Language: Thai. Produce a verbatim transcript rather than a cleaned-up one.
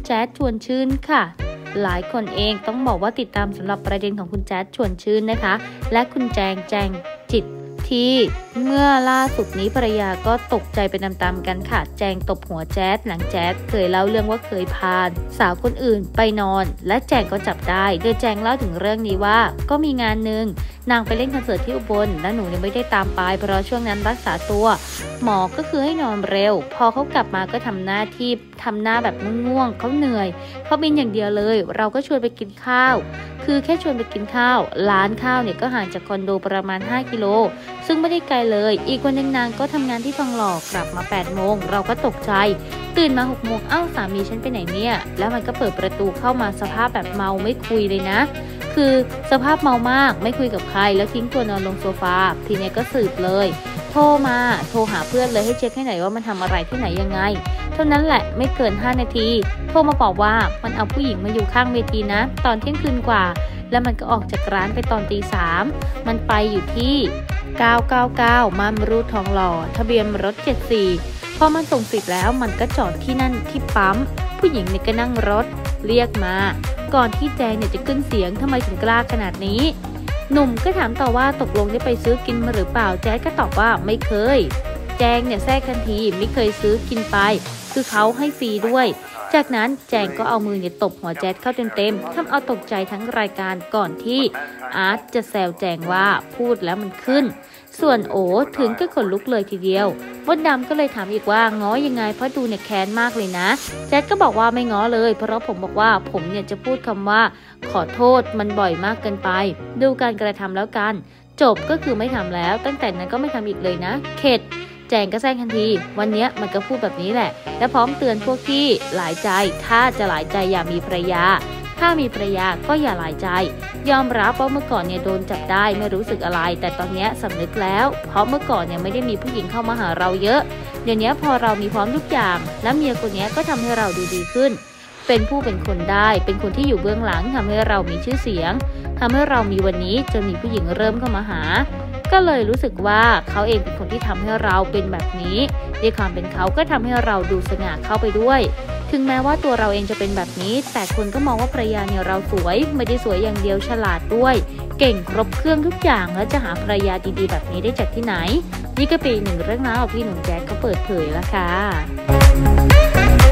แจ๊ดชวนชื่นค่ะหลายคนเองต้องบอกว่าติดตามสำหรับประเด็นของคุณแจ๊ดชวนชื่นนะคะและคุณแจงแจงจิตที่เมื่อล่าสุดนี้ภรรยาก็ตกใจไปตามๆกันค่ะแจงตบหัวแจ๊ดหลังแจ๊ดเคยเล่าเรื่องว่าเคยพาสาวคนอื่นไปนอนและแจงก็จับได้โดยแจงเล่าถึงเรื่องนี้ว่าก็มีงานหนึ่งนางไปเล่นคอนเสิร์ตที่อุบลและหนูยังไม่ได้ตามไปเพราะช่วงนั้นรักษาตัวหมอก็คือให้นอนเร็วพอเขากลับมาก็ทำหน้าที่ทำหน้าแบบง่วงๆเขาเหนื่อยเขาบินอย่างเดียวเลยเราก็ชวนไปกินข้าวคือแค่ชวนไปกินข้าวร้านข้าวเนี่ยก็ห่างจากคอนโดประมาณห้ากิโลซึ่งไม่ได้ไกลเลยอีกวันหนึ่งนางก็ทำงานที่ทองหล่อกลับมาแปดโมงเราก็ตกใจตื่นมาหกโมงเอ้าสามีฉันไปไหนเนี่ยแล้วมันก็เปิดประตูเข้ามาสภาพแบบเมาไม่คุยเลยนะคือสภาพเมามากไม่คุยกับใครแล้วทิ้งตัวนอนลงโซฟาทีนี้ก็สืบเลยโทรมาโทรหาเพื่อนเลยให้เช็คให้หน่อยว่ามันทำอะไรที่ไหนยังไงเท่านั้นแหละไม่เกินห้านาทีโทรมาบอกว่ามันเอาผู้หญิงมาอยู่ข้างเวทีนะตอนเที่ยงคืนกว่าแล้วมันก็ออกจากร้านไปตอนตีสามมันไปอยู่ที่เก้าเก้าเก้ามาบรูทองหล่อทะเบียนรถเจ็ดสี่พอมันส่งสิทธิ์แล้วมันก็จอดที่นั่นที่ปั๊มผู้หญิงเนี่ยก็นั่งรถเรียกมาก่อนที่แจงเนี่ยจะขึ้นเสียงทำไมถึงกล้าขนาดนี้หนุ่มก็ถามต่อว่าตกลงได้ไปซื้อกินมาหรือเปล่าแจ๊ดก็ตอบว่าไม่เคยแจงเนี่ยแทรกทันทีไม่เคยซื้อกินไปคือเขาให้ฟรีด้วยจากนั้นแจงก็เอามือเนี่ยตบหัวแจ๊ดเข้าเต็มๆทำเอาตกใจทั้งรายการก่อนที่อาร์ตจะแซวแจงว่าพูดแล้วมันขึ้นส่วนโอถึงก็ขนลุกเลยทีเดียวมดดำก็เลยถามอีกว่าง้อยังไงเพราะดูเนี่ยแค้นมากเลยนะแจ๊ดก็บอกว่าไม่ง้อเลยเพราะผมบอกว่าผมเนี่ยจะพูดคำว่าขอโทษมันบ่อยมากเกินไปดูการกระทำแล้วกันจบก็คือไม่ทำแล้วตั้งแต่นั้นก็ไม่ทำอีกเลยนะเข็ดแจงก็แซงทันทีวันนี้มันก็พูดแบบนี้แหละและพร้อมเตือนพวกที่หลายใจถ้าจะหลายใจอย่ามีภรรยาถ้ามีภรรยาก็อย่าหลายใจยอมรับว่าเมื่อก่อนเนี่ยโดนจับได้ไม่รู้สึกอะไรแต่ตอนนี้สำนึกแล้วเพราะเมื่อก่อนเนี่ยไม่ได้มีผู้หญิงเข้ามาหาเราเยอะเดี๋ยวนี้พอเรามีพร้อมทุกอย่างและเมียคนนี้ก็ทำให้เราดูดีขึ้นเป็นผู้เป็นคนได้เป็นคนที่อยู่เบื้องหลังทำให้เรามีชื่อเสียงทำให้เรามีวันนี้จนมีผู้หญิงเริ่มเข้ามาหาก็เลยรู้สึกว่าเขาเองเป็นคนที่ทำให้เราเป็นแบบนี้ในความเป็นเขาก็ทำให้เราดูสง่าเข้าไปด้วยถึงแม้ว่าตัวเราเองจะเป็นแบบนี้แต่คนก็มองว่าภรรยาเนี่ยเราสวยไม่ได้สวยอย่างเดียวฉลาดด้วยเก่งครบเครื่องทุกอย่างแล้วจะหาภรรยาดีๆแบบนี้ได้จากที่ไหนนี่ก็เป็นหนึ่งเรื่องราวที่หนุ่มแจ๊ดเขาเปิดเผยแล้วค่ะ